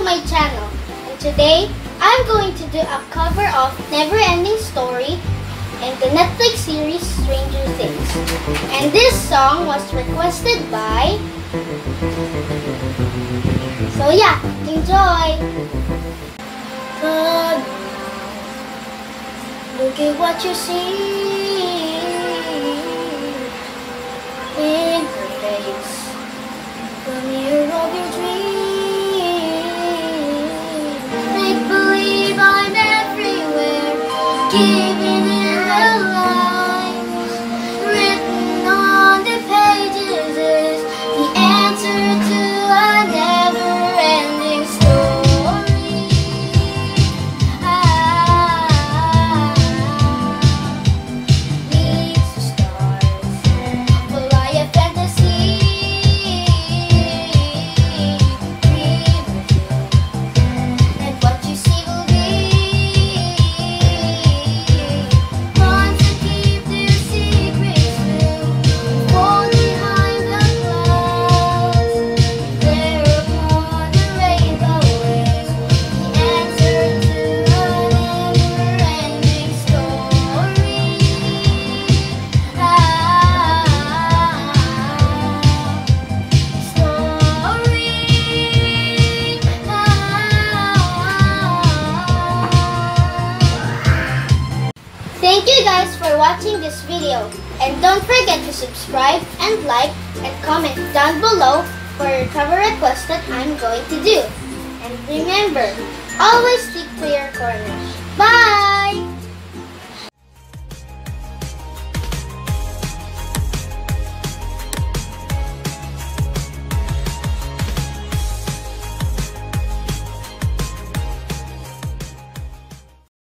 my channel, and today I'm going to do a cover of Never Ending Story in the Netflix series Stranger Things. And this song was requested by... So yeah, enjoy! God, look at what you see in her face, the mirror of your dreams. Make believe I'm everywhere, giving in the lines. Written on the pages is the answer to a never-ending story. Needs to start. Will I a fantasy? And what you see will be ones that keep their secrets true. Fall behind the clouds, there upon the rainbow is the answer to a never-ending story. Thank you guys for watching this video, and don't forget to subscribe and like and comment down below for your cover request that I'm going to do. And remember, always stick to your corner. Bye!